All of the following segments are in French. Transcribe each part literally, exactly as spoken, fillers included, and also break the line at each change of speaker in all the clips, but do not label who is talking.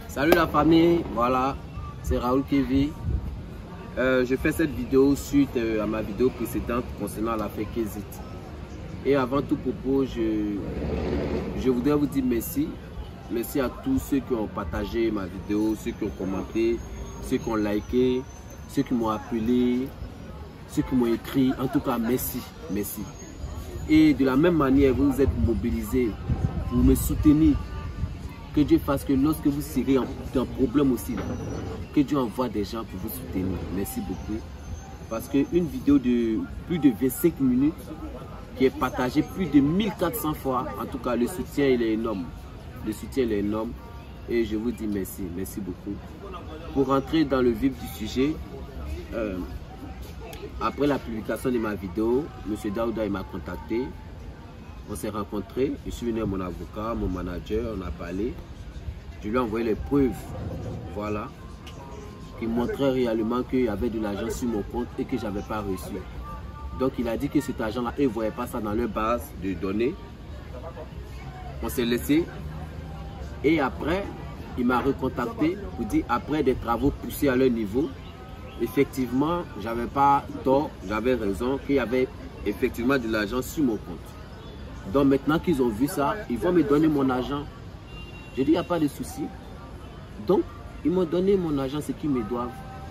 Salut la famille, voilà, c'est Raoul Kevin. Euh, je fais cette vidéo suite euh, à ma vidéo précédente concernant l'affaire Kezit. Et avant tout propos, je, je voudrais vous dire merci. Merci à tous ceux qui ont partagé ma vidéo, ceux qui ont commenté, ceux qui ont liké, ceux qui m'ont appelé, ceux qui m'ont écrit. En tout cas, merci, merci. Et de la même manière, vous vous êtes mobilisés pour me soutenir. Que Dieu fasse que lorsque vous serez en, en problème aussi, là, que Dieu envoie des gens pour vous soutenir. Merci beaucoup. Parce qu'une vidéo de plus de vingt-cinq minutes qui est partagée plus de mille quatre cents fois, en tout cas, le soutien il est énorme. Le soutien il est énorme. Et je vous dis merci. Merci beaucoup. Pour rentrer dans le vif du sujet, euh, après la publication de ma vidéo, M. Daouda m'a contacté. On s'est rencontrés, je suis venu à mon avocat, mon manager, on a parlé. Je lui ai envoyé les preuves, voilà, qui montraient réellement qu'il y avait de l'argent sur mon compte et que je n'avais pas reçu. Donc il a dit que cet argent-là, ils ne voyaient pas ça dans leur base de données. On s'est laissé. Et après, il m'a recontacté pour dire, après des travaux poussés à leur niveau, effectivement, je n'avais pas tort, j'avais raison, qu'il y avait effectivement de l'argent sur mon compte. Donc maintenant qu'ils ont vu ça, ils vont me donner mon argent. Je dis, il n'y a pas de souci. Donc, ils m'ont donné mon argent, ce qu'ils me doivent.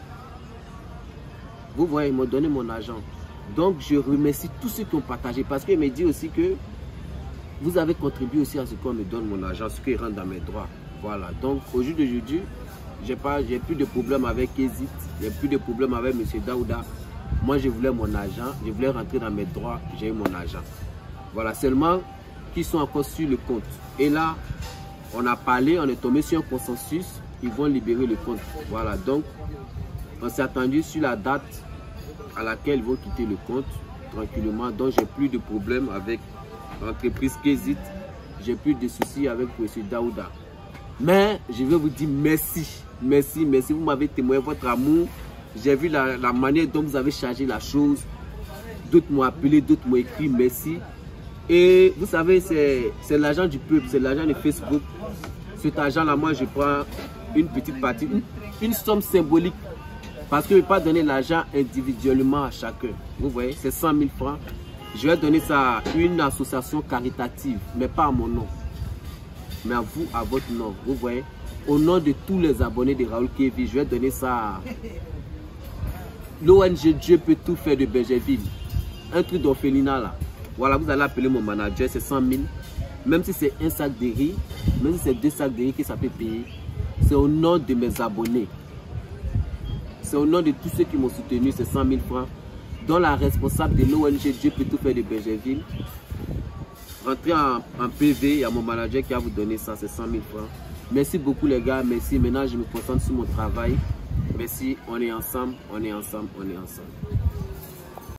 Vous voyez, ils m'ont donné mon argent. Donc, je remercie tous ceux qui ont partagé. Parce qu'il me dit aussi que vous avez contribué aussi à ce qu'on me donne mon argent, ce qui rentre dans mes droits. Voilà. Donc, au jour d'aujourd'hui, je n'ai plus de problème avec Kezit. Je n'ai plus de problème avec M. Daouda. Moi, je voulais mon argent. Je voulais rentrer dans mes droits. J'ai eu mon argent. Voilà, seulement qui sont encore sur le compte. Et là, on a parlé, on est tombé sur un consensus, ils vont libérer le compte. Voilà, donc on s'est attendu sur la date à laquelle ils vont quitter le compte tranquillement. Donc j'ai plus de problème avec l'entreprise Kezit, j'ai plus de soucis avec M. Daouda. Mais je vais vous dire merci, merci, merci. Vous m'avez témoigné votre amour. J'ai vu la, la manière dont vous avez chargé la chose. D'autres m'ont appelé, d'autres m'ont écrit merci. Et vous savez, c'est l'argent du peuple, c'est l'argent de Facebook. Cet argent-là, moi, je prends une petite partie, une, une somme symbolique. Parce que je ne vais pas donner l'argent individuellement à chacun. Vous voyez, c'est cent mille francs. Je vais donner ça à une association caritative, mais pas à mon nom. Mais à vous, à votre nom. Vous voyez, au nom de tous les abonnés de Raoul Kevin, je vais donner ça à l'O N G Dieu peut tout faire de Bergerville. Un truc d'orphelinat là. Voilà, vous allez appeler mon manager, c'est cent mille. Même si c'est un sac de riz, même si c'est deux sacs de riz que ça peut payer, c'est au nom de mes abonnés. C'est au nom de tous ceux qui m'ont soutenu, c'est cent mille francs. Dont la responsable de l'O N G Dieu peut tout faire de Bergerville. Rentrez en, en P V, il y a mon manager qui va vous donner ça, c'est cent mille francs. Merci beaucoup les gars, merci. Maintenant je me concentre sur mon travail. Merci, on est ensemble, on est ensemble, on est ensemble.